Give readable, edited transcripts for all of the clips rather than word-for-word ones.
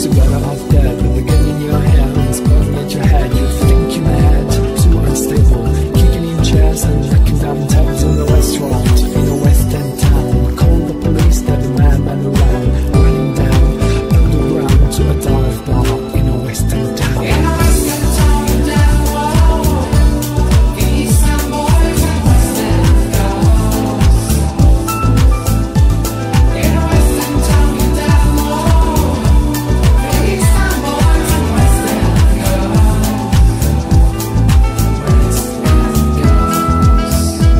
So better off dead with a gun in your hands, pointing at your head. You think you're mad, too unstable, kicking in chairs and knocking down tables in the restaurant in a West End town. Call the police, they're the madman around, running down underground to a dive bar in a West End town. In a West End town, down low, the East End boys and West End girls. In a West End town, down low, the East End boys and West End girls. West End girls.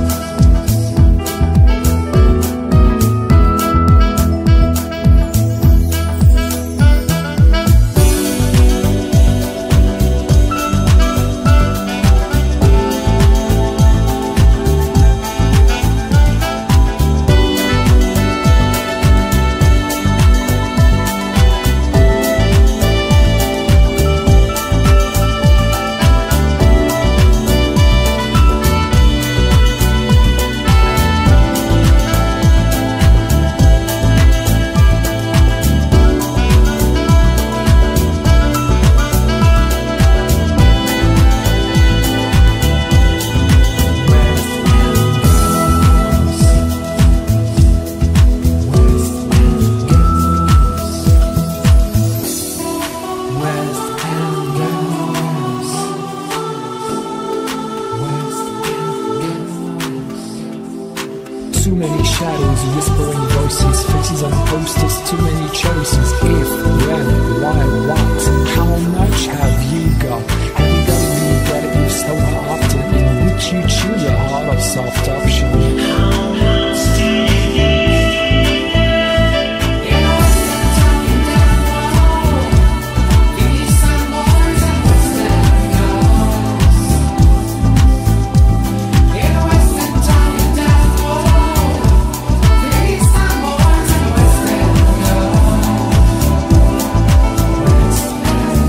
Too many shadows, whispering voices, faces on posters, too many choices. If, when, why, what, how much have you got? Have you got it, you get it, you so often, in which you choose a hard or soft option. How much do you need? In a West End town, down low, the East End boys and West End girls. In a West End town, down low, the East End boys and West End girls. West End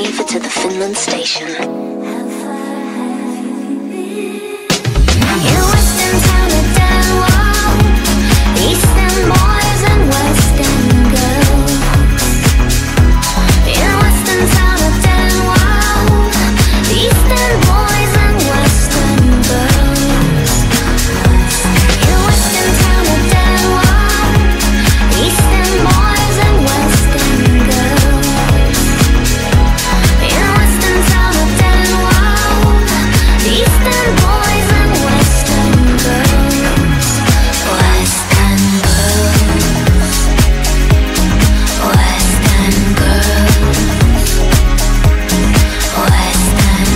Geneva to the Finland station. In Western town at Denwall, Eastern boys and Western girls. In Western town at Denwall, Eastern boys and Western girls. In Western town at Denwall, Eastern boys and Western girls. In Western town at Denwall, Eastern boys and Western girls. Western girls. Western girls. Western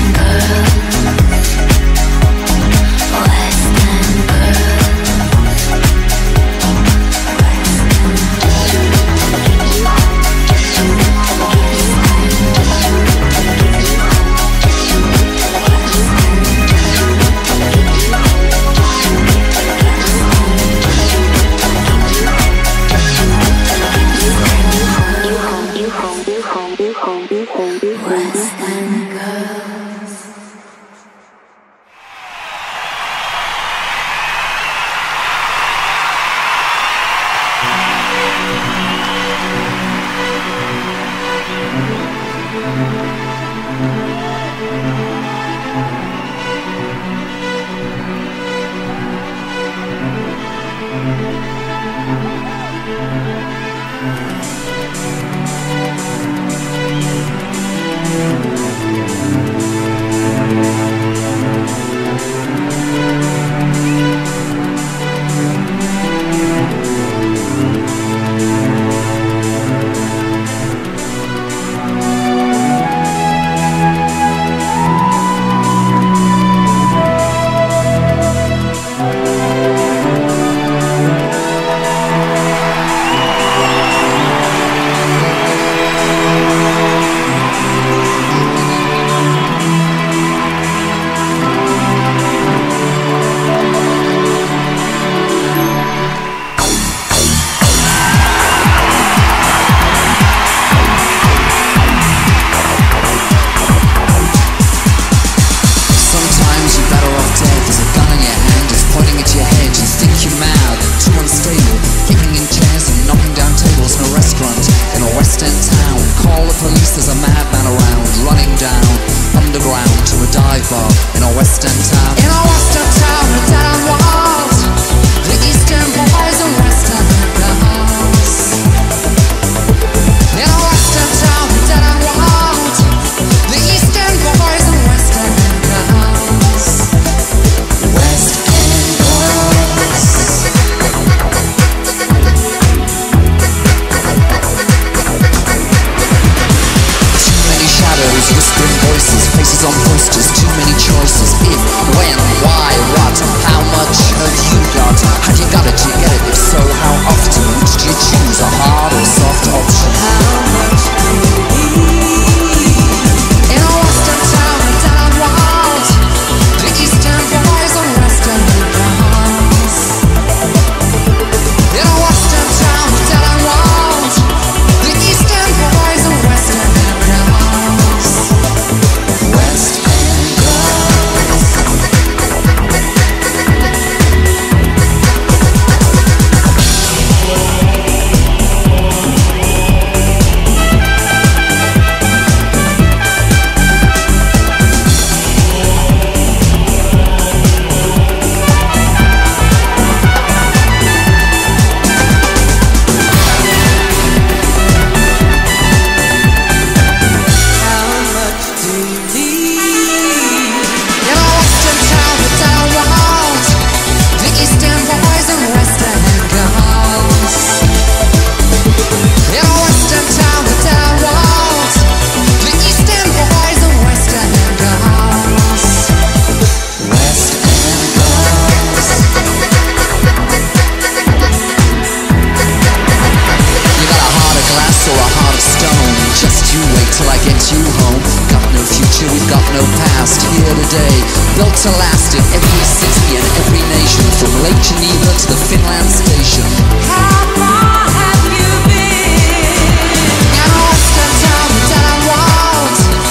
built to last in every city and every nation, from Lake Geneva to the Finland station. How far have you been? In a western town that I want,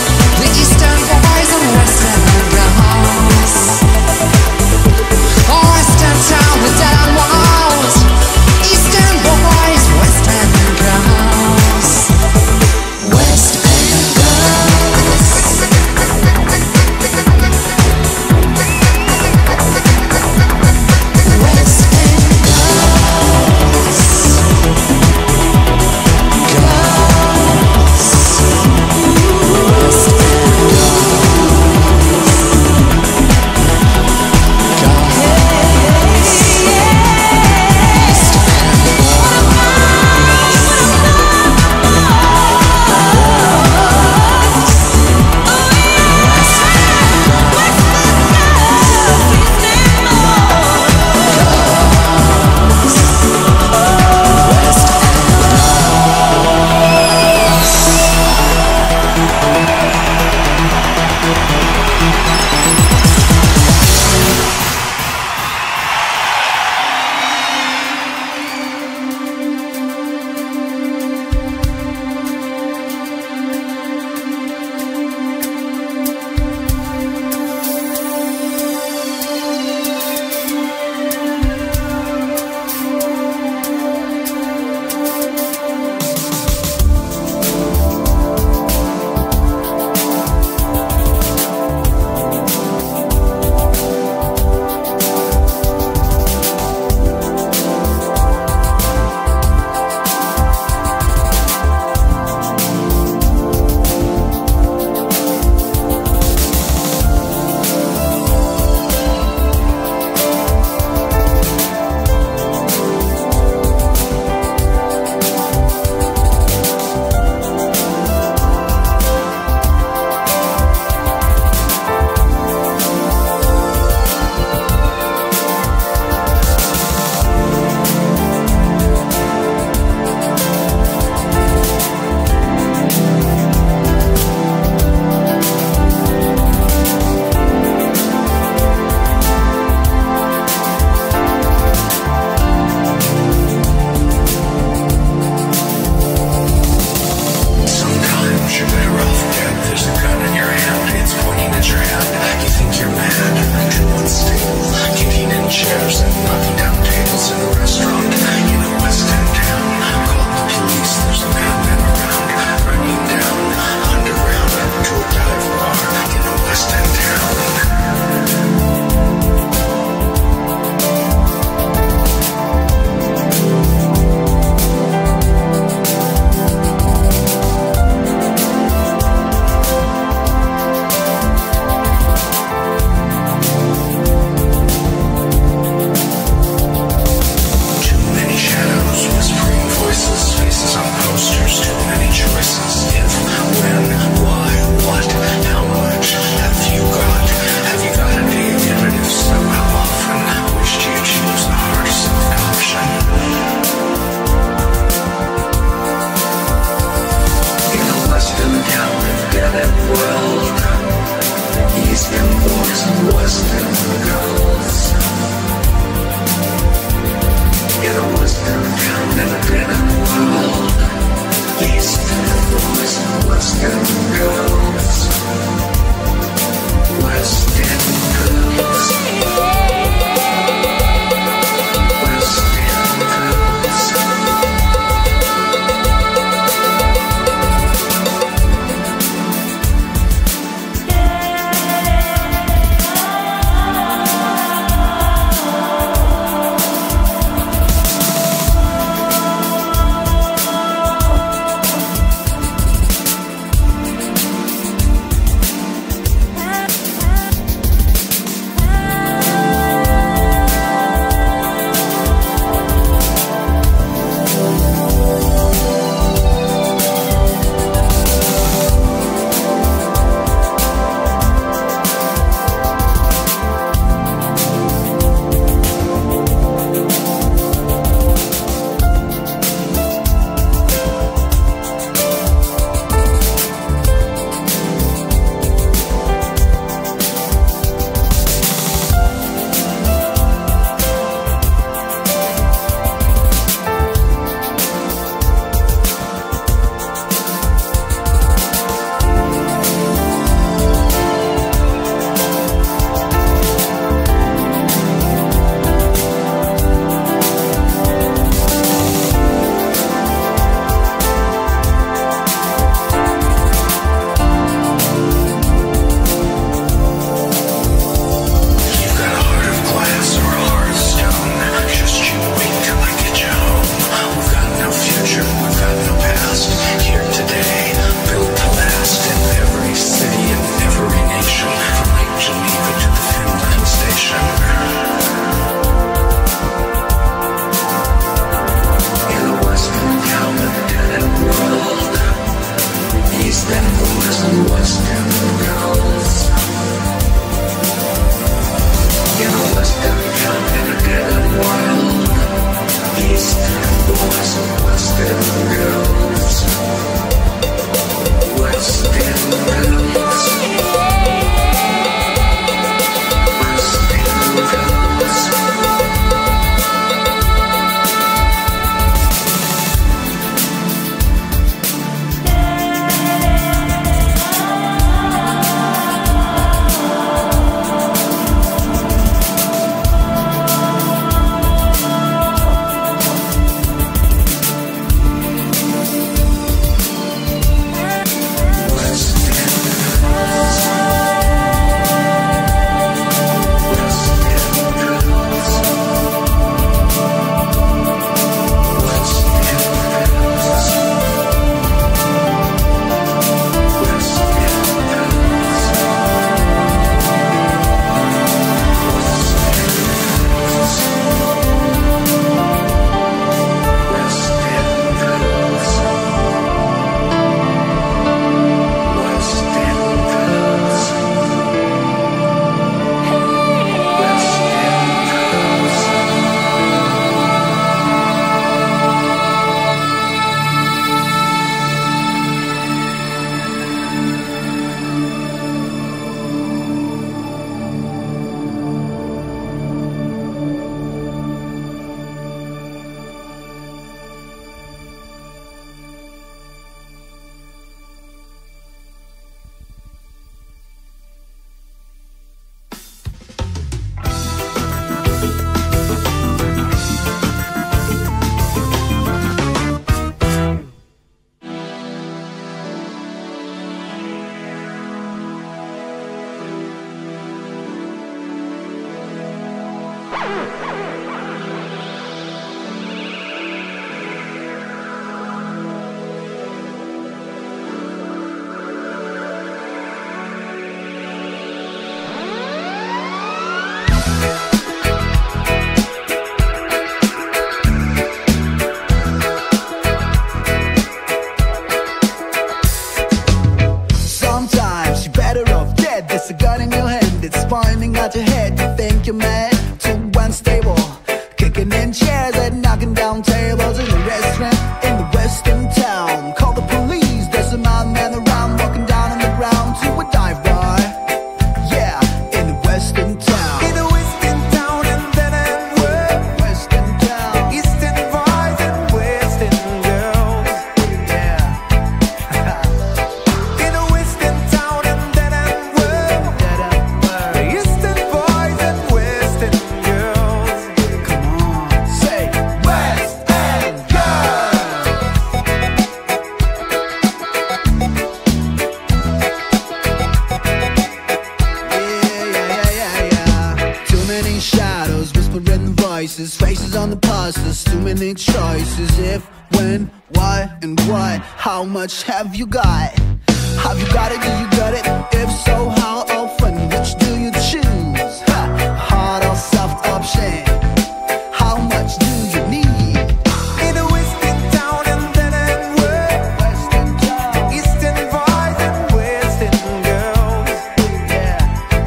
on the past, there's too many choices. If, when, why, and why. How much have you got? Have you got it? Do you got it? If so, how often? Which do you choose? Hard or soft option? How much do you need? In a western town and then in western town, eastern boys and western girls. Yeah.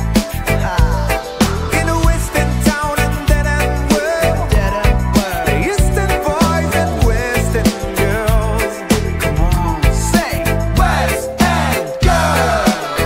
In a western town and then in eastern boys and western girls. Come on, say West End girls.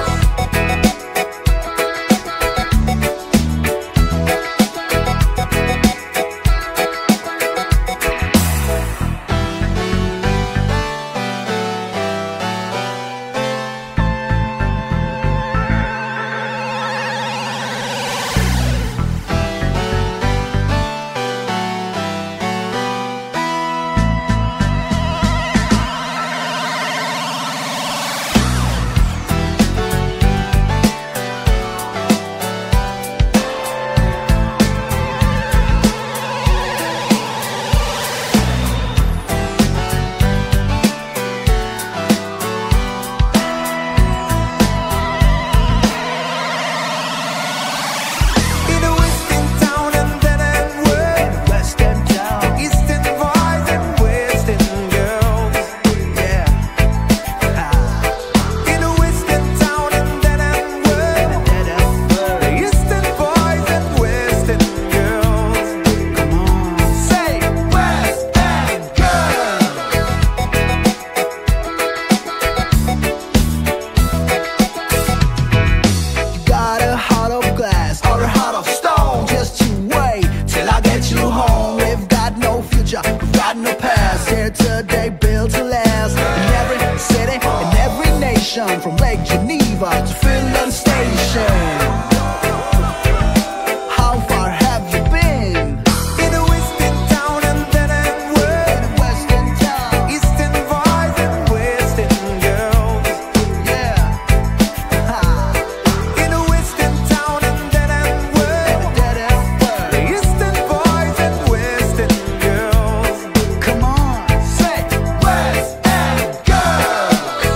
From Lake Geneva to Finland Station. How far have you been? In a western town and then in western town, eastern boys and western girls. Yeah. In a western town and then in eastern boys and western girls. Come on, say West End girls.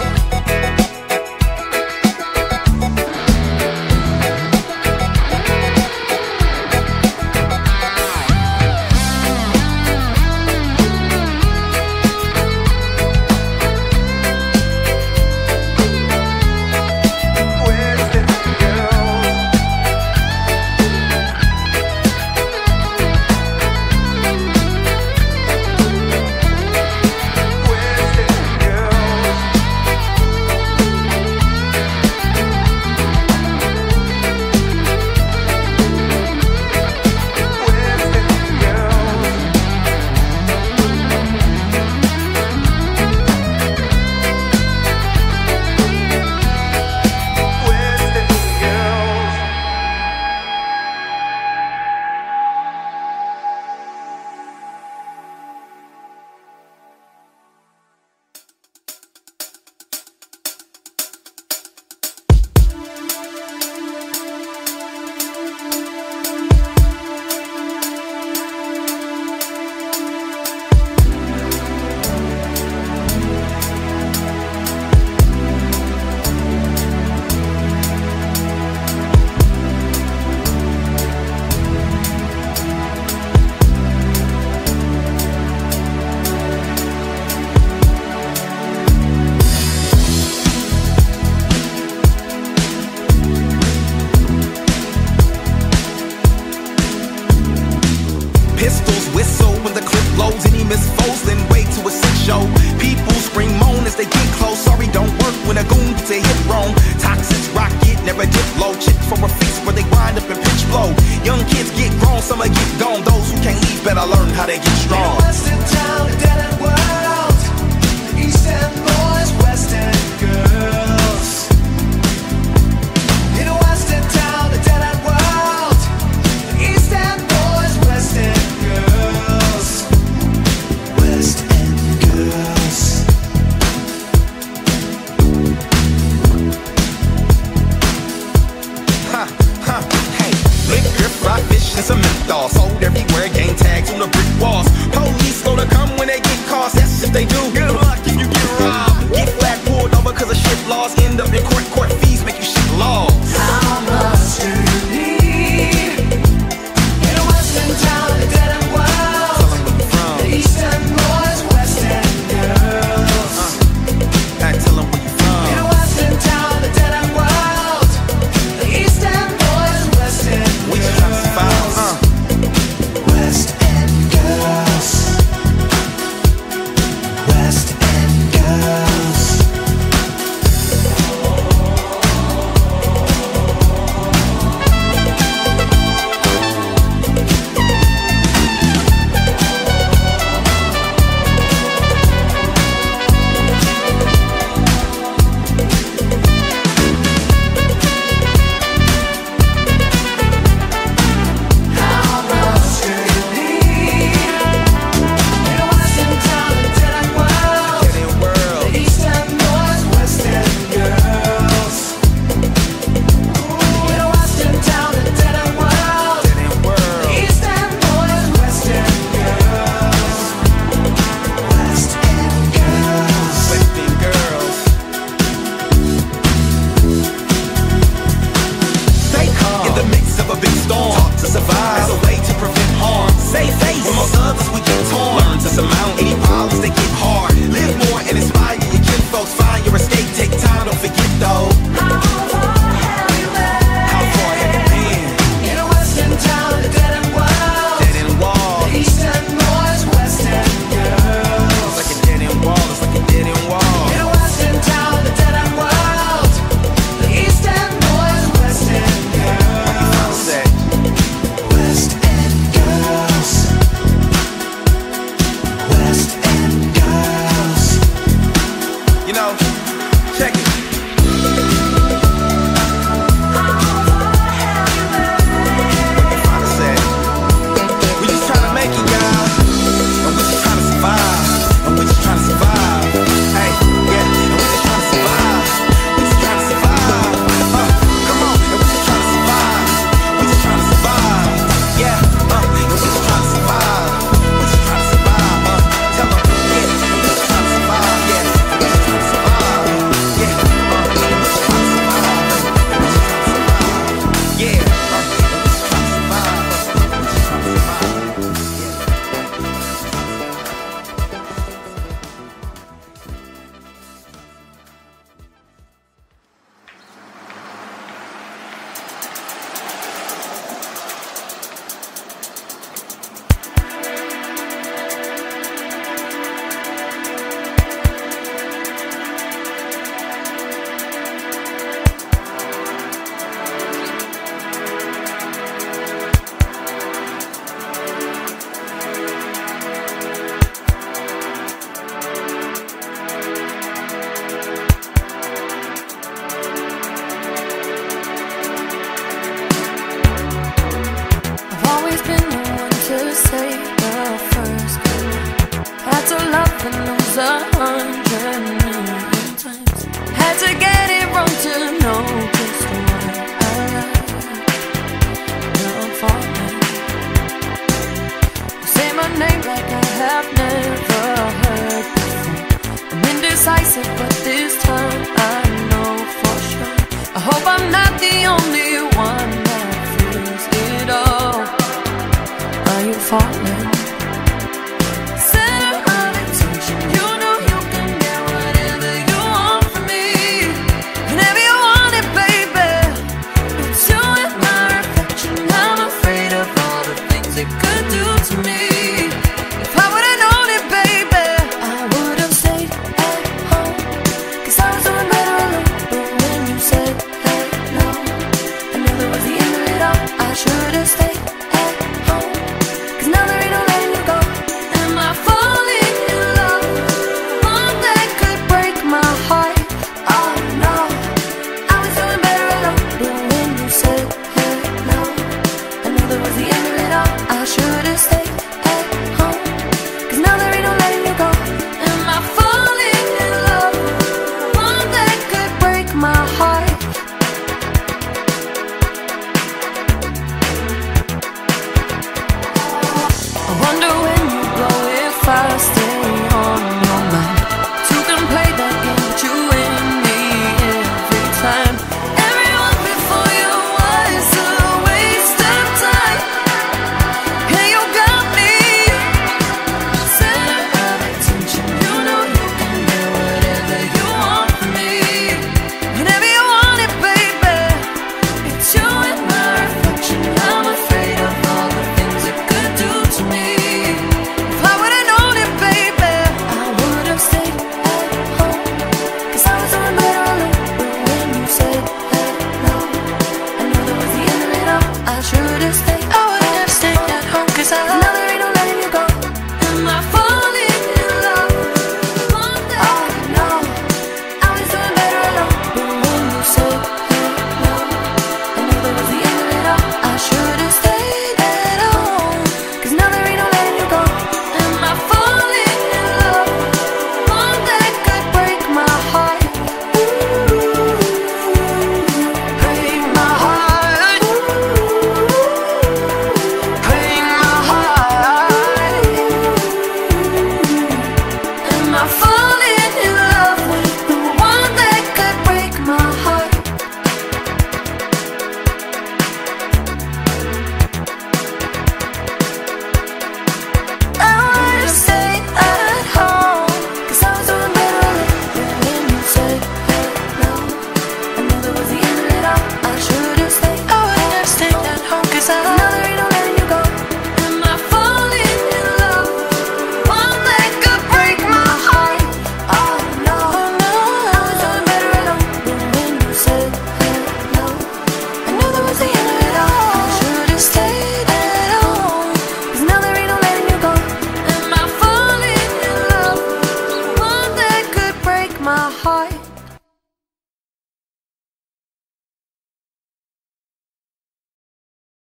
Pistols whistle when the clip blows. Any Miss Foles, then wait to a sick show. People scream moan as they get close. Sorry, don't work when a goon gets a hit wrong. Toxics rocket, never dip low. Chick for a fix where they wind up and pitch blow. Young kids get grown, some get gone. Those who can't leave better learn how they get strong. Western town, dead end world. Eastern boys, Western girls. In a Western town, a dead end world. Eastern boys, Western girls. West End girls. Hey, liquor, fried fish, and some menthol sold everywhere. Gang tag tags on the brick walls. Police slow to come when they get caught. That's if they do. Good luck if you get robbed. Get flat pulled over cause of shit laws. End up in court, court fees make you shit laws. How much do you need? In a western town, a dead end world. Tell 'em where you from. The eastern boys, west end girls. Tell 'em where you from. In a western town, a dead end world. The eastern boys, west end We just tryna survive, West end girls. West end girls. How much do you need? In a western town, a dead end world. Dead end world. The eastern boys, west end girls. In a western town, a dead end world. Dead end world. The eastern boys, west end girls. West end girls. West End girls. Stay calm in the midst of a big storm. Talk to survive as a way to prevent harm. Save face when most others we get torn. Learn to surmount any problems that get hard. Live more and inspire your kin folks. Find your escape. Take time. Don't forget though. How far have you been? How far have you been? In a western town, a dead end world. Dead end wall. The eastern boys, west end girls. It's like a dead end wall. It's like a dead end wall. In a western town, a dead end world. The eastern boys, west end girls. Say, West end girls. West end girls. you know, check it. Say, we just tryna make it, y'all. And we just tryna survive. And we just tryna survive. Hey, yeah. And we just tryna survive. We just tryna survive. Come on. And we just tryna survive. We just tryna survive. Yeah. And we just tryna survive. We just tryna survive. Tell 'em, yeah. And we just tryna survive. Yeah. We just tryna survive. Yeah. We just tryna survive. We just tryna survive. Yeah. We just tryna survive. We just tryna survive. I've always been the one to say the first word. Had to love and lose 100 million times. Had to get it wrong to know just what I like. Now I'm falling. You say my name like I have never heard before. I'm indecisive, but this time I know for sure. I hope I'm not the only one that feels it all. Are you falling?